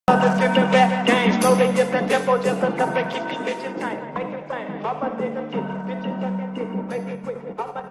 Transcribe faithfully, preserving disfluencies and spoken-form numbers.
The different rap games, know they get the tempo just enough to keep these bitches tight. Make it bang, all my niggas get bitches sucking dick, make it quick. All my